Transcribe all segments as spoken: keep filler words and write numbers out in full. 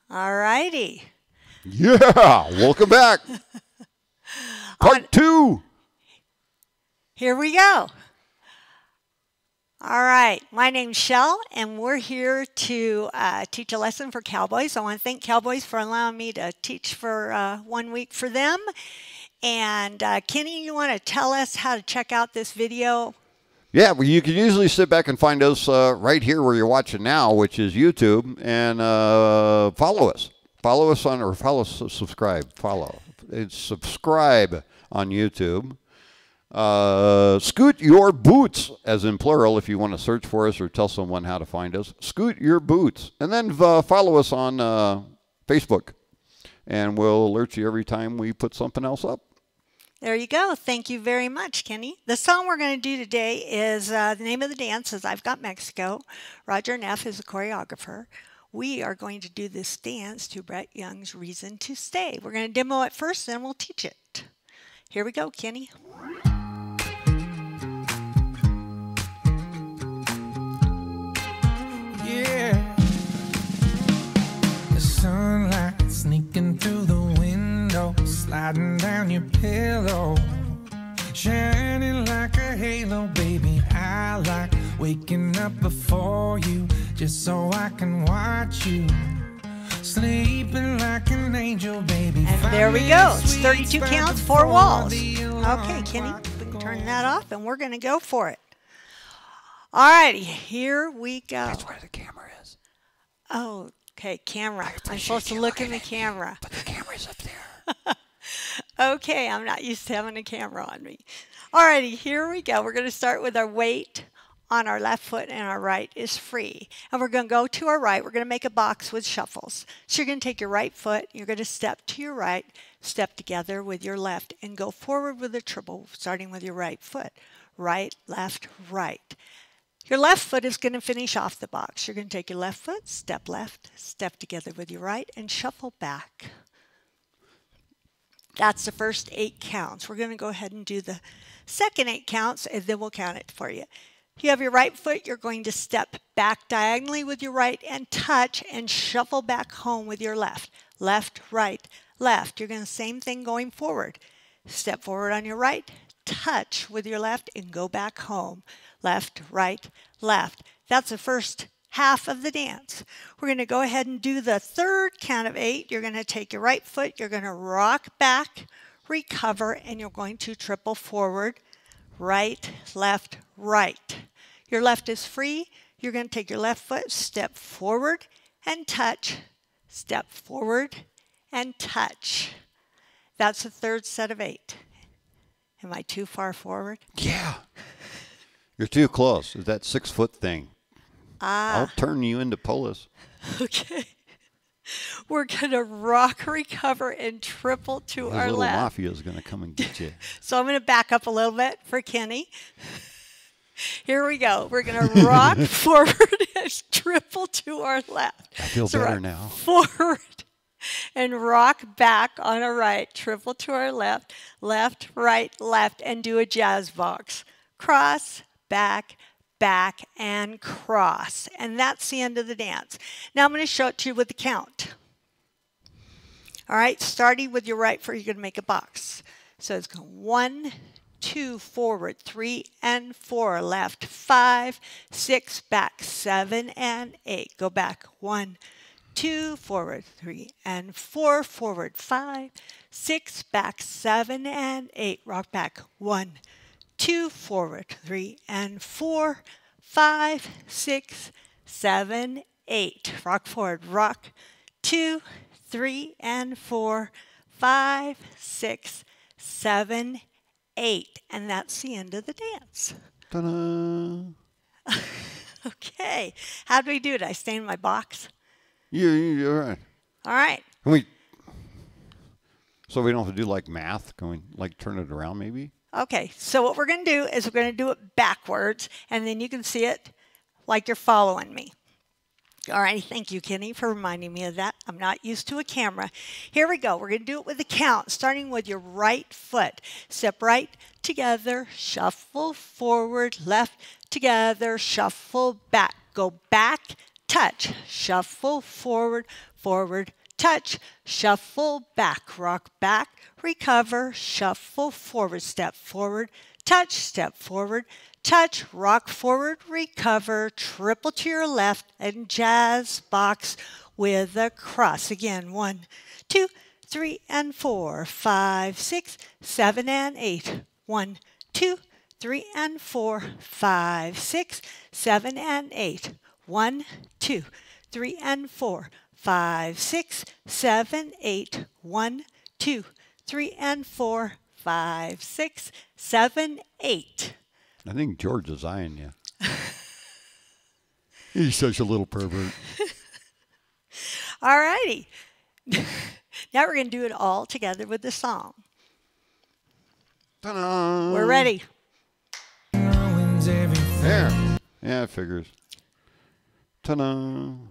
All righty. Yeah, welcome back. Part On, two. Here we go. All right, my name's Shell, and we're here to uh, teach a lesson for Cowboys. I want to thank Cowboys for allowing me to teach for uh, one week for them. And uh, Kenny, you want to tell us how to check out this video? Yeah, well, you can usually sit back and find us uh, right here where you're watching now, which is YouTube, and uh, follow us. Follow us on, or follow, subscribe, follow. It's subscribe on YouTube. Uh, Scoot Your Boots, as in plural, if you want to search for us or tell someone how to find us. Scoot Your Boots. And then uh, follow us on uh, Facebook, and we'll alert you every time we put something else up. There you go. Thank you very much, Kenny. The song we're going to do today is, uh, the name of the dance is I've Got Mexico. Roger Neff is the choreographer. We are going to do this dance to Brett Young's Reason to Stay. We're going to demo it first, then we'll teach it. Here we go, Kenny. Yeah. The sunlight sneaking through the window, sliding down your pillow, shining like a halo, baby. I like waking up before you, just so I can watch you sleeping like an angel, baby. And there we go. It's thirty-two counts, four walls. Okay, Kenny, we can turn that off, and we're going to go for it. All righty, here we go. That's where the camera is. Oh, okay, camera. I'm supposed to look in the camera. But the camera's up there. Okay, I'm not used to having a camera on me. All righty, here we go. We're going to start with our weight on our left foot, and our right is free. And we're going to go to our right. We're going to make a box with shuffles. So you're going to take your right foot, you're going to step to your right, step together with your left, and go forward with a triple, starting with your right foot. Right, left, right. Your left foot is going to finish off the box. You're going to take your left foot, step left, step together with your right, and shuffle back. That's the first eight counts. We're going to go ahead and do the second eight counts, and then we'll count it for you. You have your right foot, you're going to step back diagonally with your right and touch and shuffle back home with your left. Left, right, left. You're going to same thing going forward. Step forward on your right, touch with your left, and go back home. Left, right, left. That's the first half of the dance. We're going to go ahead and do the third count of eight. You're going to take your right foot, you're going to rock back, recover, and you're going to triple forward. Right, left, right. Your left is free. You're going to take your left foot, step forward and touch, step forward and touch. That's the third set of eight. Am I too far forward? Yeah. You're too close. Is that six foot thing? Ah. I'll turn you into Polis. Okay. We're going to rock, recover, and triple to His our little left. mafia is going to come and get you. So I'm going to back up a little bit for Kenny. Here we go. We're going to rock forward and triple to our left. I feel so better now. Forward and rock back on our right. Triple to our left. Left, right, left, and do a jazz box. Cross, back, back, and cross. And that's the end of the dance. Now I'm going to show it to you with the count. All right, starting with your right foot, you're going to make a box. So it's going one, two, forward, three, and four, left, five, six, back, seven, and eight. Go back, one, two, forward, three, and four, forward, five, six, back, seven, and eight. Rock back, one, two, forward, three, and four, five, six, seven, eight. Rock forward, rock, two, three, and four, five, six, seven, eight. And that's the end of the dance. Ta-da. Okay. How do we do it? I stay in my box? Yeah, yeah, all right. All right. Can we, so we don't have to do like math? Can we like turn it around maybe? Okay. So what we're going to do is we're going to do it backwards, and then you can see it like you're following me. All right, thank you, Kenny, for reminding me of that. I'm not used to a camera. Here we go. We're going to do it with a count, starting with your right foot. Step right, together, shuffle forward, left, together, shuffle back. Go back, touch, shuffle forward, forward, touch, shuffle back, rock back, recover, shuffle forward, step forward, touch, step forward, touch, rock forward, recover, triple to your left, and jazz box with a cross. Again, one, two, three, and four, five, six, seven, and eight. One, two, three, and four, five, six, seven, and eight. One, two, three, and four, five, six, seven, eight. One, two, three, and four, five, six, seven, eight. I think George is eyeing you. He's such a little pervert. All righty. Now we're going to do it all together with the song. Ta-da! We're ready. There. Yeah, it figures. Ta-da!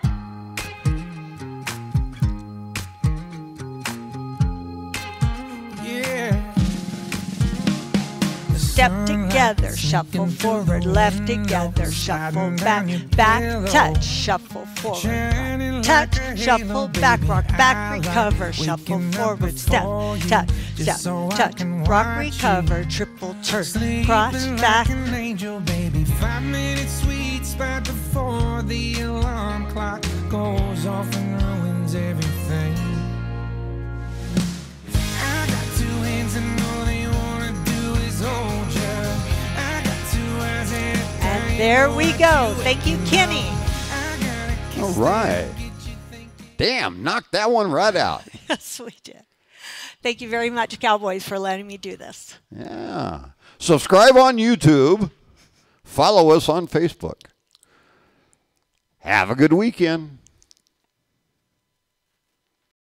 Step together, shuffle forward, left together, shuffle back, back, touch, shuffle forward, touch, shuffle back, rock back, recover, shuffle forward, step, touch, step, touch, rock, recover, triple turn, cross, back. Five minutes sweet spot before the alarm clock goes off and ruins everything. I got two hands and all they wanna do is hold you. I got two eyes and And there we go. Thank you, Kenny. All right. Damn, knocked that one right out. Yes, we did. Thank you very much, Cowboys, for letting me do this. Yeah. Subscribe on YouTube. Follow us on Facebook. Have a good weekend.